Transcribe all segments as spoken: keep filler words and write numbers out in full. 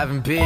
Tavern B.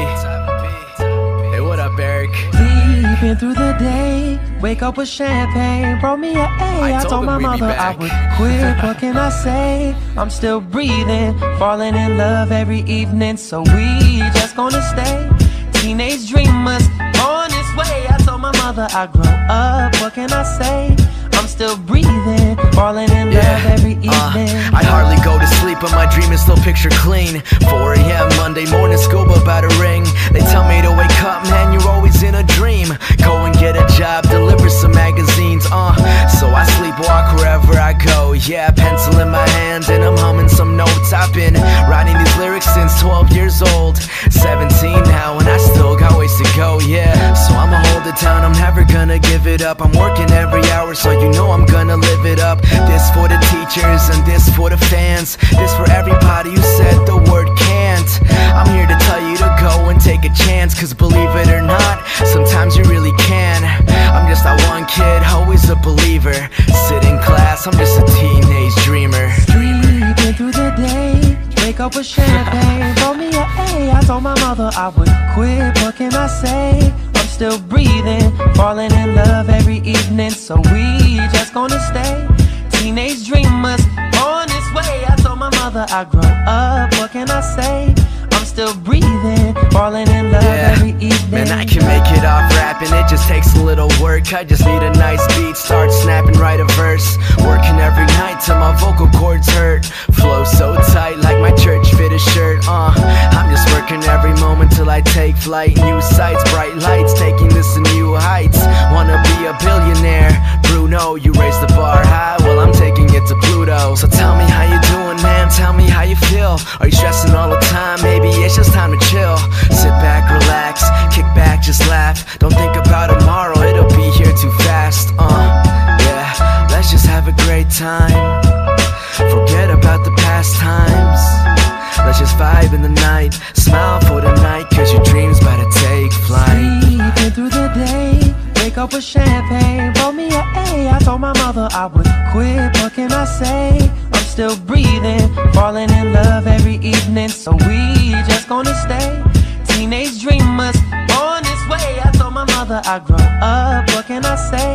Hey, what up, Eric? Sleeping through the day, wake up with champagne, brought me a A. I, I told my mother I would quit, what can I say? I'm still breathing, falling in love every evening, so we just gonna stay teenage dreamers on this way. I told my mother I grow up, what can I say? I'm still breathing, falling in love yeah, every evening. uh, I hardly go to sleep, but my dream is still picture clean. Four A M Monday morning, school bell about to ring. They tell me to wake up, man, you're always in a dream. Go and get a job, deliver some magazines, uh So I sleepwalk wherever I go, yeah. Pencil in my hand and I'm humming some notes. I've been writing these lyrics since twelve years old. Seventeen now and I still got ways to go, yeah. So I'ma hold it down, I'm never gonna give it up. I'm working every hour, so you know I'm gonna live it up. This for the teachers and this for the fans. This for everybody who said the word can't. I'm here to tell you to go and take a chance, cause believe it or not, sometimes you really can. I'm just that one kid, always a believer. Sit in class, I'm just a teenage dreamer. Sleeping through the day, wake up with champagne, brought me a A. I told my mother I would quit, what can I say? I'm still breathing, falling in love every evening, so we just gonna stay teenage dreamers on this way. I told my mother I grow up, what can I say? I'm still breathing, falling in love yeah. every evening. Man, I can make it off rapping, it just takes a little work. I just need a nice beat, start snapping, write a verse. Working every night till my vocal cords hurt. Flow so tight like my church fitted shirt, uh I'm just working every moment till I take flight. New sights, bright lights, taking this to new heights. Wanna be a billionaire, Bruno, you raise the bar high, well I'm taking it to Pluto. So tell me how you doing, man, tell me how you feel. Are you stressing all the time? Maybe it's just time to chill. Sit back, relax, kick back, just laugh. Don't think about tomorrow, it'll be here too fast. Uh, yeah, let's just have a great time. Forget about the past times. Let's just vibe in the night. Smile for the night, cause your dreams about to take flight. Sleeping through the day, wake up with champagne, brought me a A. I told my mother I would quit, what can I say? I'm still breathing, falling in love every evening, so we just gonna stay teenage dreamers on this way. I told my mother I grow up, what can I say?